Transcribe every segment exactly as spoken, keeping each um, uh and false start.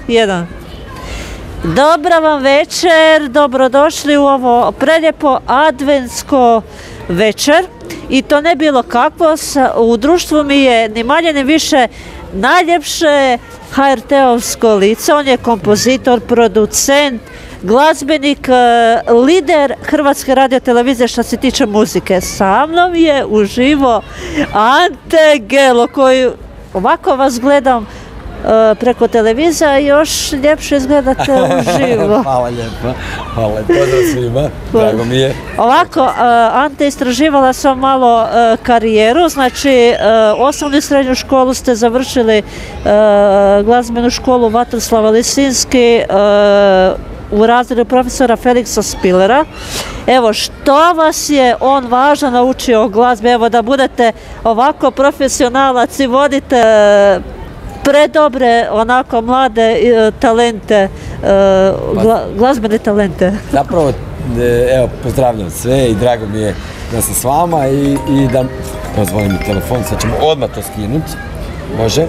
jedan. Dobra vam večer, dobrodošli u ovo prelijepo adventsko večer. I to ne bilo kakvo, u društvu mi je ni manje ni više najljepše ha er te-ovsko lice. On je kompozitor, producent, glazbenik, lider Hrvatske radiotelevizije što se tiče muzike. Sa mnom je uživo Ante Gelo, koji ovako vas gledam preko televizija i još ljepše izgledate uživo. Hvala lijepo, hvala, pozdrav svima, drago mi je. Ovako, Ante, istraživala sam malo karijeru, znači osnovnu i srednju školu ste završili glazbenu školu Vatroslava Lisinski u razredu profesora Feliksa Spilera. Evo, što vas je on važno naučio o glazbi, evo da budete ovako profesionalac i vodite predobre, onako mlade talente, glazbene talente. Zapravo, evo, pozdravljam sve i drago mi je da sam s vama i da, pozvoli mi telefon, sad ćemo odmah to skinuti, može.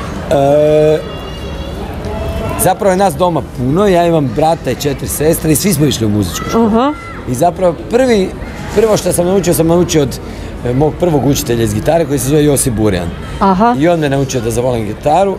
Zapravo je nas doma puno, ja imam brata i četiri sestre i svi smo išli u muzičku školu. I zapravo prvi, prvo što sam naučio, sam naučio od mog prvog učitelja iz gitare koji se zove Josip Burjan. I on me naučio da zavolim gitaru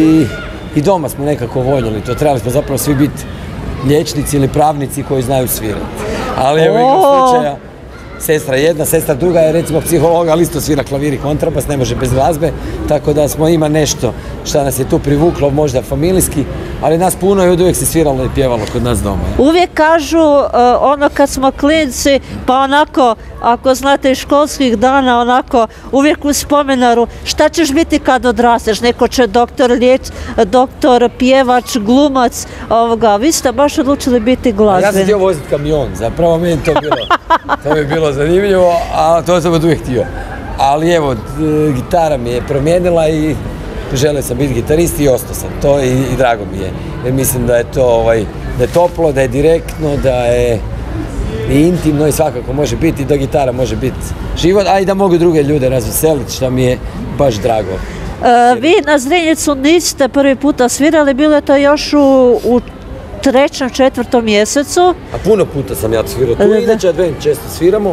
i doma smo nekako voljeli to. Trebali smo zapravo svi biti liječnici ili pravnici koji znaju svirati. Ali evo igrom slučaja, sestra jedna, sestra druga je recimo psihologa, ali isto svira klavir i kontrabas, ne može bez glazbe, tako da smo ima nešto što nas je tu privuklo, možda familijski, ali nas puno i od uvijek se sviralo i pjevalo kod nas doma. Uvijek kažu ono kad smo klinci, pa onako, ako znate iz školskih dana, onako uvijek u spomenaru, šta ćeš biti kad odrasteš, neko će doktor liječ, doktor, pjevač, glumac, ovoga, vi ste baš odlučili biti glazbeni. Ja sam htio voziti kamion, zapravo meni to bilo, to mi je bilo zanimljivo, a to sam od uvijek htio. Ali evo, gitara mi je promijenila i želio sam biti gitarist i ostao sam to i, i drago mi je. Jer mislim da je to ovaj, da je toplo, da je direktno, da je i intimno i svakako može biti, da gitara može biti život, a i da mogu druge ljude razveseliti, što mi je baš drago. E, vi na Zrinjicu niste prvi puta svirali, bilo je to još u, u trećem, četvrtom mjesecu. A puno puta sam ja svirao tu, inače advent često sviramo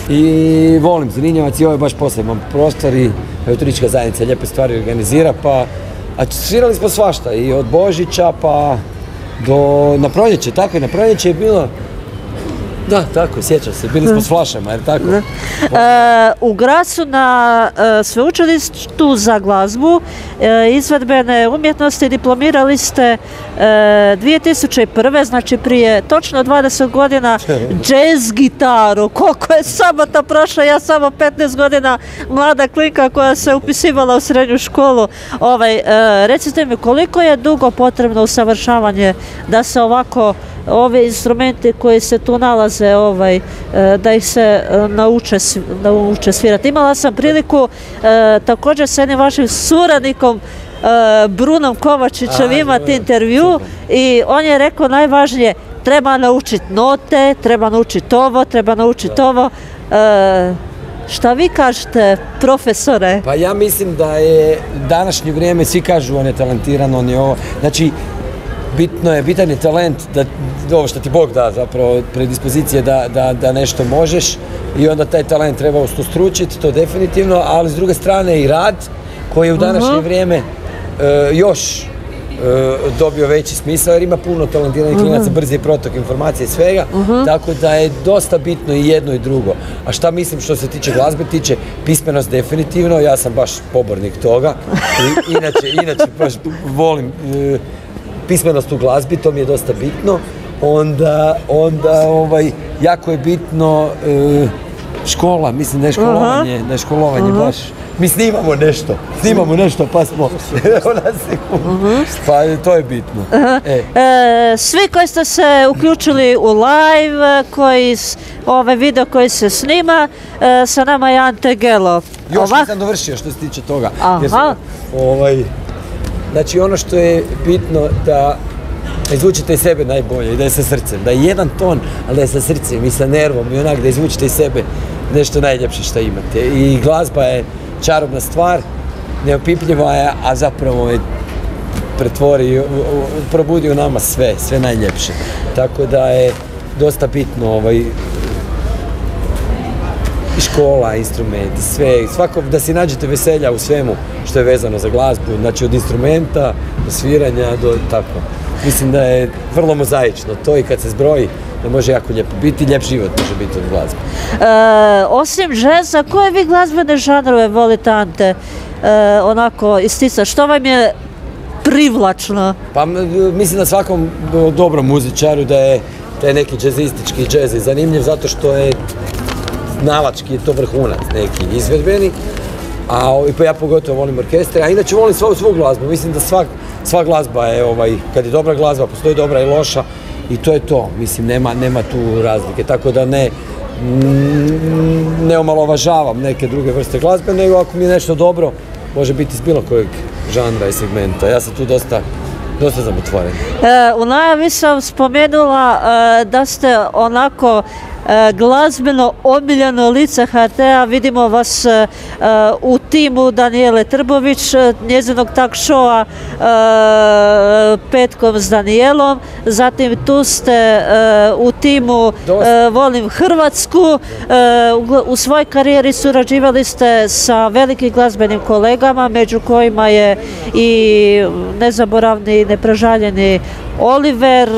i volim Zrinjevac i ovo je baš poseban prostor i turistička zajednica lijepe stvari organizira, pa a svirali smo svašta i od Božića pa do na proljeće, tako i na proljeće je bilo. Da, tako, sjećam se, bili smo s flašama, jer tako? E, u Grazu na e, sveučilištu za glazbu e, izvedbene umjetnosti diplomirali ste e, dvije tisuće prve. znači prije točno dvadeset godina, jazz gitaru. Koliko je sabota prošla, ja samo petnaest godina mlada klinka koja se upisivala u srednju školu. Ovaj, e, recite mi, koliko je dugo potrebno usavršavanje da se ovako ove instrumenti koji se tu nalaze, ovaj, da ih se nauče, nauče svirati. Imala sam priliku e, također s jednim vašim suradnikom e, Brunom Kovačićem imati intervju i on je rekao najvažnije, treba naučiti note, treba naučiti ovo, treba naučiti ovo. E, šta vi kažete, profesore? Pa ja mislim da je današnje vrijeme, svi kažu on je talentiran, on je ovo, znači bitno je, bitan je talent, da, ovo što ti Bog da zapravo, predispozicije da, da, da nešto možeš i onda taj talent treba ustostručiti, to definitivno, ali s druge strane i rad koji je u današnje uh-huh. vrijeme e, još e, dobio veći smisao jer ima puno talentiranih klinaca, uh-huh. brzi protok informacije i svega, uh-huh. tako da je dosta bitno i jedno i drugo. A šta mislim što se tiče glazbe, tiče pismenost definitivno, ja sam baš pobornik toga, I, inače, inače baš volim e, pismenost u glazbi, to mi je dosta bitno, onda, onda ovaj, jako je bitno e, škola, mislim da je školovanje, uh-huh. da je školovanje uh-huh. baš, mi snimamo nešto, snimamo nešto pa smo na sekundu, uh-huh. pa to je bitno. Uh-huh. E. E, svi koji ste se uključili u live, koji, ovaj video koji se snima, e, sa nama je Ante Gelo. Još Ova... nisam dovršio što se tiče toga. Aha. Sam, ovaj, Znači ono što je bitno da izvučite iz sebe najbolje i da je sa srcem, da je jedan ton, ali da je sa srcem i sa nervom i onak da izvučite iz sebe nešto najljepše što imate. I glazba je čarobna stvar, neopipljiva je, a zapravo je pretvori, probudi u nama sve, sve najljepše. Tako da je dosta bitno ovaj, i škola, instrumenti, sve, svako da si nađete veselja u svemu što je vezano za glazbu, znači od instrumenta do sviranja do tako. Mislim da je vrlo mozaično to i kad se zbroji da može jako lijepo biti, lijep život može biti od glazbe. E, osim džeza, koje vi glazbene žanrove volite, Ante, e, onako istica, što vam je privlačno? Pa mislim da svakom dobrom muzičaru da je taj neki džezistički džez je zanimljiv zato što je znalački je to vrhunac neki izvedbeni, a ja pogotovo volim orkestre, a inače volim svu, svu glazbu, mislim da svak, sva glazba je, ovaj, kad je dobra glazba, postoji dobra i loša i to je to, mislim, nema, nema tu razlike, tako da ne, ne omalovažavam neke druge vrste glazbe, nego ako mi je nešto dobro, može biti iz bilo kojeg žanra i segmenta, ja sam tu dosta dosta sam otvoren. E, u najavi sam spomenula e, da ste onako e, glazbeno omiljeno lice H T A, vidimo vas e, u timu Danijele Trbović, njezinog talk showa e, Petkom s Danijelom, zatim tu ste e, u timu e, Volim Hrvatsku, e, u, u svojoj karijeri surađivali ste sa velikim glazbenim kolegama, među kojima je i nezaboravni neprežaljeni Oliver,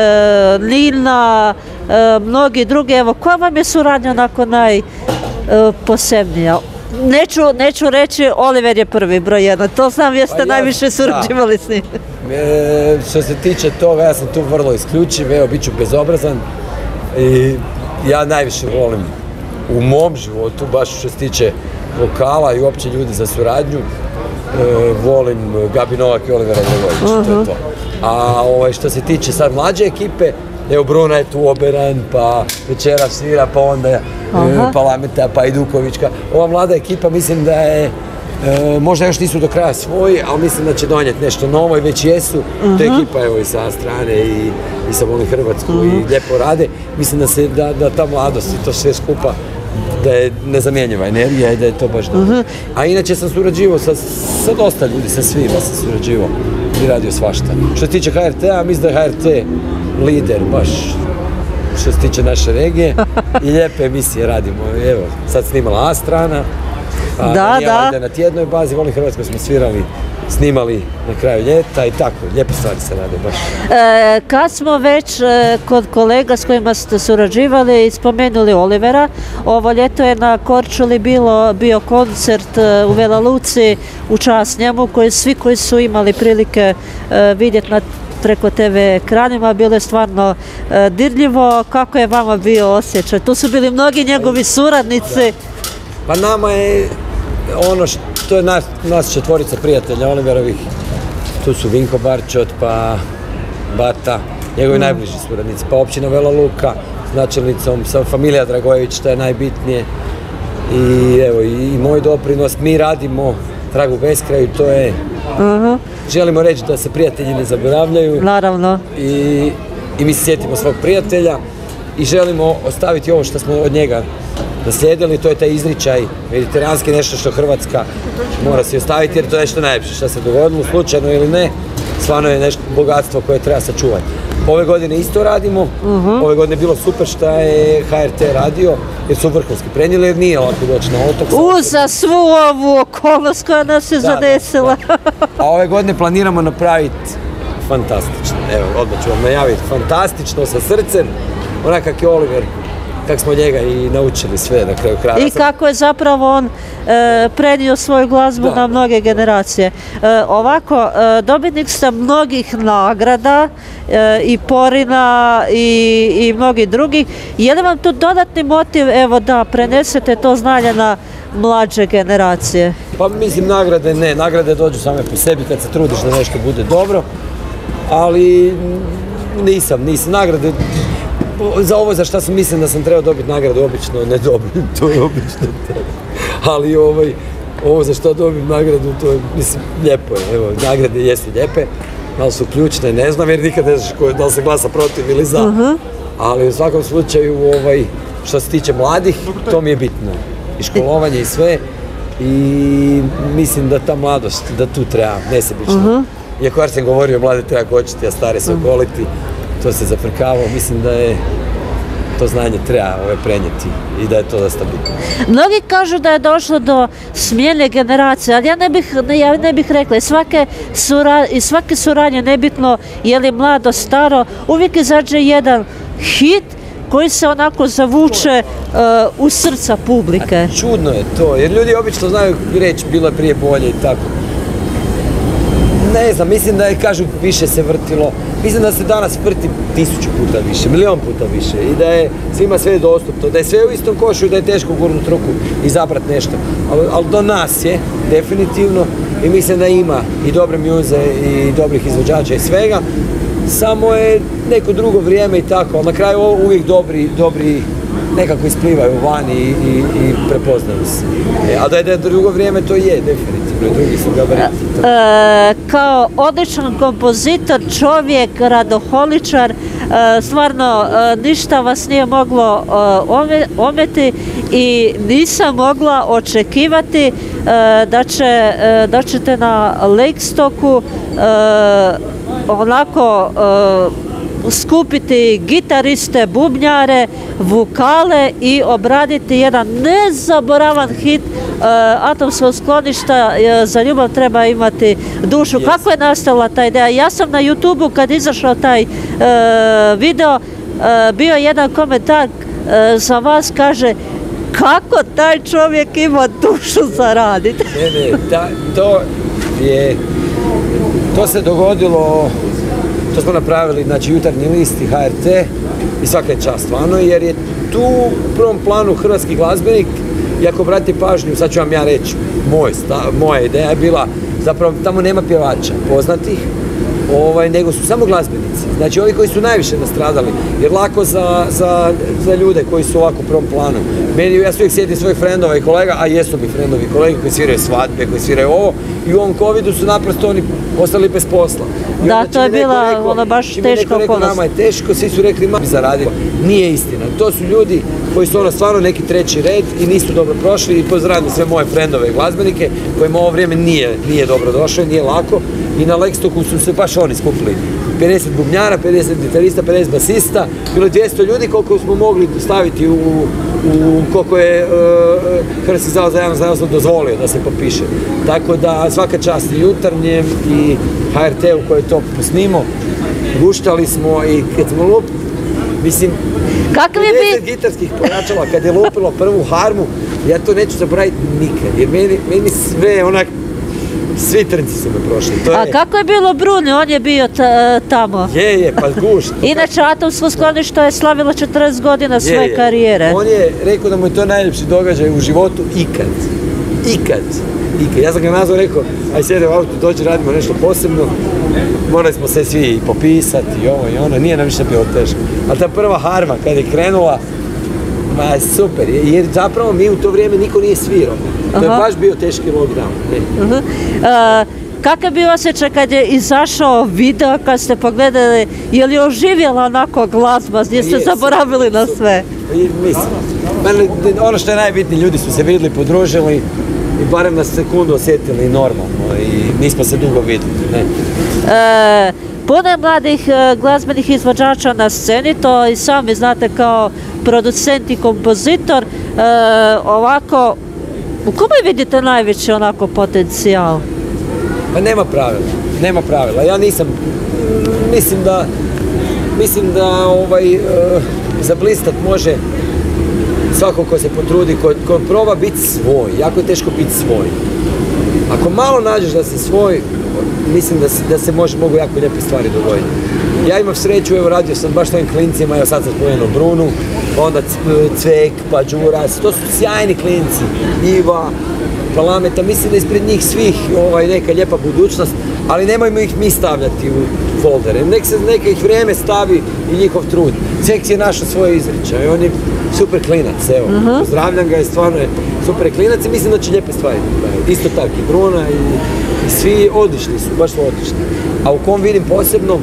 Nina, mnogi drugi. Evo, koja vam je suradnja onako najposebnija? Neću, neću reći Oliver je prvi broj jedan, to znam jer ste pa najviše surađivali s njim. E, što se tiče toga, ja sam tu vrlo isključiv, evo, bit ću bezobrazan i ja najviše volim u mom životu, baš što se tiče vokala i uopće ljudi za suradnju, e, volim Gabi Novak i Olivera Dragovića, uh-huh. To je to. A ovaj, što se tiče sad mlađe ekipe, evo Bruna je tu oberan, pa večera svira, pa onda uh-huh. Palameta, pa Idukovićka. Ova mlada ekipa mislim da je, e, možda još nisu do kraja svoji, ali mislim da će donijeti nešto novo i već jesu. Uh-huh. To je ekipa evo i sa strane i, i sa Volim Hrvatsku uh-huh. i lijepo rade. Mislim da, se, da, da ta mladost i to sve skupa da je nezamjenjiva energija i da je to baš dobro. Uh-huh. A inače sam surađivao sa, sa dosta ljudi, sa svima sam surađivao i radio svašta. Što se tiče H R T-a, mislim da je H R T lider baš što se tiče naše regije i lijepe emisije radimo. Evo, sad snimala A strana, a da, da. Ide na tjednoj bazi, Volim Hrvatsku smo svirali, snimali na kraju ljeta i tako, lijepe stvari se rade baš. E, kad smo već e, kod kolega s kojima ste surađivali i spomenuli Olivera, ovo ljeto je na Korčuli bilo, bio koncert e, u Vela Luci u čast njemu, koji svi koji su imali prilike e, vidjeti na preko te ve ekranima, bilo je stvarno e, dirljivo. Kako je vama bio osjećaj? Tu su bili mnogi njegovi suradnici. Da. Pa nama je ono što je nas, nas četvorica prijatelja Oliverovih, tu su Vinko Barčot, pa Bata, njegovi mm. najbliži suradnici, pa općina Vela Luka s načelnicom, sa familija Dragojević, što je najbitnije. I evo, i, i moj doprinos, mi radimo Tragu beskraju, to je uh-huh. želimo reći da se prijatelji ne zaboravljaju. Naravno. I, i mi se sjetimo svog prijatelja i želimo ostaviti ovo što smo od njega naslijedili, to je taj izričaj mediteranski, nešto što Hrvatska mora si ostaviti jer to je nešto najljepše što se dogodilo, slučajno ili ne, stvarno je nešto bogatstvo koje treba sačuvati. Ove godine isto radimo, uh-huh. ove godine je bilo super što je H R T radio, jer su vrhunski prenijeli, jer nije lako doći na otok. Uza svu ovu okolnost koja nas je da, zadesila. Da, da. A ove godine planiramo napraviti fantastično, evo, odmah ću vam najaviti, fantastično sa srcem, onak kak je Oliver, kako smo njega i naučili sve na kraju kraja. I kako je zapravo on e, prenio svoju glazbu da. na mnoge generacije. E, ovako, e, dobitnik ste mnogih nagrada, e, i Porina i, i mnogi drugi. Je li vam tu dodatni motiv, evo, da prenesete to znanje na mlađe generacije? Pa mislim, nagrade ne, nagrade dođu same po sebi kad se trudiš da nešto bude dobro, ali nisam, nisam, nagrade za ovo za što sam mislim da sam trebao dobiti nagradu, obično ne dobim, to je obično tako. Ali ovaj, ovo za što dobim nagradu, to je, mislim, lijepo je. Evo, nagrade jesu lijepe, da li su ključne, ne znam, jer nikad ne znaš ko, da li se glasa protiv ili za. Uh-huh. Ali u svakom slučaju, ovaj, što se tiče mladih, to mi je bitno. I školovanje i sve. I mislim da ta mladost, da tu treba nesebično uh-huh. iako Arsen govorio, mlade treba kočiti, a stare se okoliti, to se zafrkavao, mislim da je to znanje treba ove prenijeti i da je to dosta bitno. Mnogi kažu da je došlo do smjene generacije, ali ja ne bih, ne, ja ne bih rekla, i svake, sura, i svake suradnje, nebitno je li mlado, staro, uvijek izađe jedan hit koji se onako zavuče uh, u srca publike. A čudno je to, jer ljudi obično znaju reći bilo je prije bolje i tako. Ne znam, mislim da je, kažu, više se vrtilo. Mislim da se danas vrti tisuću puta više, milion puta više i da je svima sve dostupno, da je sve u istom košu i da je teško gurnut ruku i zabrat nešto. Ali, ali do nas je, definitivno, i mislim da ima i dobre mjuze i dobrih izvođača i svega, samo je neko drugo vrijeme i tako, ali na kraju uvijek dobri, dobri nekako isplivaju vani i, i, i prepoznaju se. E, a da je, da je drugo vrijeme, to je, definitivno, drugi su gabariti. E, kao odličan kompozitor, čovjek, radoholičar, e, stvarno e, ništa vas nije moglo e, ome, ometi i nisam mogla očekivati e, da, će, e, da ćete na Lakestoku e, onako e, skupiti gitariste, bubnjare, vokale i obraditi jedan nezaboravan hit uh, Atomskog skloništa uh, Za ljubav treba imati dušu. Yes. Kako je nastala ta ideja? Ja sam na YouTubeu kad izašao taj uh, video, uh, bio jedan komentar uh, za vas, kaže kako taj čovjek ima dušu za raditi. Ne, ne, ta, to je, to se dogodilo. To smo napravili, znači, Jutarnji list i H R T i svaka je čast stvarno, jer je tu u prvom planu hrvatski glazbenik, i ako obratite pažnju, sad ću vam ja reći, moj, sta, moja ideja je bila, zapravo tamo nema pjevača poznatih, ovaj, nego su samo glazbenici, znači ovi koji su najviše nastradali, jer lako za, za, za ljude koji su ovako u prvom planu. Meni, ja se uvijek sjetim svojih frendova i kolega, a jesu mi frendovi i kolege koji sviraju svadbe, koji sviraju ovo, i u ovom covidu su naprosto oni ostali bez posla. I da, to je bila ona baš teška okolnost. Nama je teško, svi su rekli, ma bi zaradili. Nije istina. To su ljudi koji su ono stvarno neki treći red i nisu dobro prošli, i pozdravljam sve moje frendove i glazbenike kojima ovo vrijeme nije, nije dobro došlo, nije lako, i na Lakestoku su se baš oni skupili. pedeset bubnjara, pedeset gitarista, pedeset basista, bilo dvjesto ljudi koliko smo mogli staviti u, u koliko je uh, Hrvatski zavod za javno zdravstvo dozvolio da se popiše. Tako da svaka čast i Jutarnjem i H R T-u koji je to posnimo, guštali smo i kad smo lup, mislim, pedeset gitarskih pojačala, kad je lupilo prvu harmu, ja to neću zaboraviti nikad, jer meni, meni sve onak, svi trnci su me prošli. To je... A kako je bilo Bruni? On je bio tamo. Je, je, pa gušt. Inače, Atomsko sklonište je slavilo četrdeset godina svoje je, je. karijere. On je rekao da mu je to najljepši događaj u životu ikad. Ikad. Ikad. Ja sam ga nazvao, rekao, aj sjede u auto, dođi, radimo nešto posebno. Morali smo se svi popisati i ovo i ono, nije nam ništa bilo teško. Ali ta prva harma, kad je krenula, ma super, jer zapravo mi u to vrijeme niko nije svirao. To je baš bio teški lockdown. Uh -huh. uh, kakav bi osjećaj kad je izašao video, kad ste pogledali, je li oživjela onako glazba, jeste zaboravili na sve? Mislim, ono što je najbitnije, ljudi su se vidjeli, podružili i barem na sekundu osjetili normalno i nismo se dugo vidjeli. Ne? Uh, Puno je mladih uh, glazbenih izvođača na sceni, to i sami znate kao producent i kompozitor. Uh, ovako, u kome vidite najveći onako potencijal? Pa nema pravila, nema pravila. Ja nisam, mislim da, mislim da ovaj, uh, zablistat može svako ko se potrudi, ko, ko proba biti svoj. Jako je teško biti svoj. Ako malo nađeš da si svoj, mislim da se, da se može, mogu jako lijepe stvari dogoditi. Ja imam sreću, evo radio sam baš s ovim klincima, evo sad sam spomenuo Brunu, pa onda Cvek, pa Đuras, to su sjajni klinci, Iva, Palameta, mislim da ispred njih svih ovaj, neka lijepa budućnost, ali nemojmo ih mi stavljati u foldere, nek se neka ih vrijeme stavi i njihov trud. Cvek je našao svoje izričaje, on je super klinac, evo, uh-huh. Pozdravljam ga i stvarno je super klinac i mislim da će lijepe stvari napraviti. Isto tako i Bruna i, i svi odlični su, baš su odlični. A u kom vidim posebno,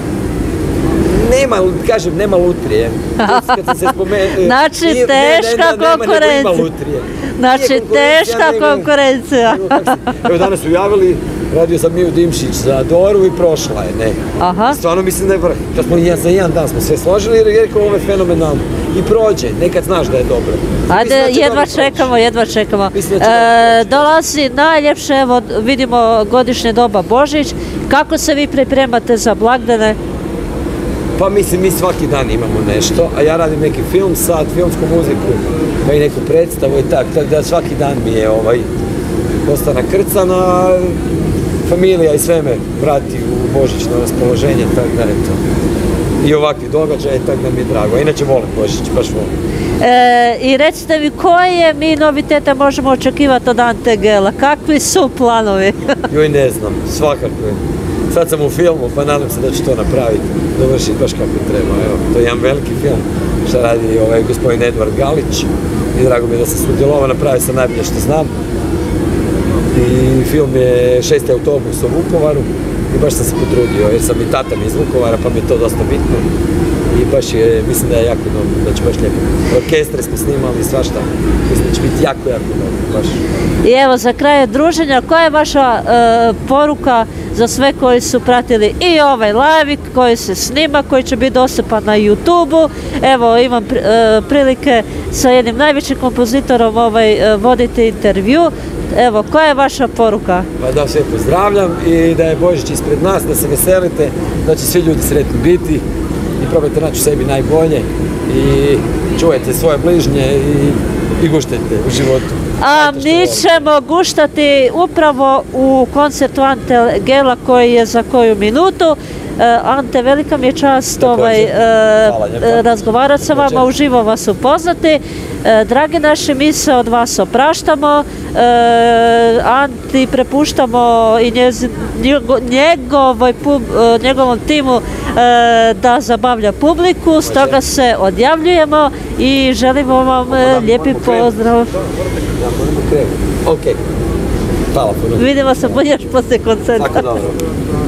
nema, kažem, nema lutrije. Kad sam se spomenuo... Znači, nije, teška ne, ne, konkurencija. Nema, nema, znači, teška konkurencija. Evo danas su javili radio sam Miju Dimšić za Doru i prošla je, ne. Aha. Stvarno mislim da je vrh. Da smo jedan za jedan dan smo sve složili jer je rekao ovo je fenomenalno. I prođe, nekad znaš da je dobro. Ajde, jedva čekamo, jedva čekamo. E, dolazi najljepše, evo vidimo godišnje doba Božić. Kako se vi pripremate za blagdane? Pa mislim, mi svaki dan imamo nešto, a ja radim neki film sad, filmsku muziku, pa i neku predstavu i tak, tako da svaki dan mi je ovaj, dosta nakrcan, a familija i sve me vrati u božićno raspoloženje, tako da eto. I ovakvi događaje, tako da mi je drago. A inače volim Božić, baš volim. E, I recite mi, koje mi novitete možemo očekivati od Ante Gela? Kakvi su planovi? Joj, ne znam, svakako je. Sad sam u filmu, pa nadam se da ću to napraviti, dovršiti baš kako treba. Evo, to je jedan veliki film što radi ovaj gospodin Edvard Galić i drago mi je da sam sudjelovao, napravio sam najbolje što znam. I film je Šesti autobus u Vukovaru i baš sam se potrudio jer sam i tata mi iz Vukovara pa mi je to dosta bitno. I baš je, mislim da je jako dobro, da će baš lijepo. Orkestre smo snimali i svašta, mislim da će biti jako, jako dobro, baš. I evo, za kraj druženja, koja je vaša e, poruka za sve koji su pratili i ovaj live koji se snima, koji će biti dostupan na YouTube-u? Evo, imam e, prilike sa jednim najvećim kompozitorom ovaj, e, voditi intervju. Evo, koja je vaša poruka? Pa da sve pozdravljam i da je Božić ispred nas, da se veselite, da će svi ljudi sretni biti i probajte naći u sebi najbolje i čuvajte svoje bližnje i, i guštajte u životu. A mi ćemo guštati upravo u koncertu Ante Gela koji je za koju minutu. Ante, velika mi je čast ovaj, razgovarati sa vama, uživo vas upoznati. Dragi naši, mi se od vas opraštamo. Anti prepuštamo i njezin, njegovoj, njegovom timu da zabavlja publiku, stoga se odjavljujemo i želimo vam lijepi pozdrav. Ok, hvala puno. Vidimo se još poslije koncerta. Tako dobro.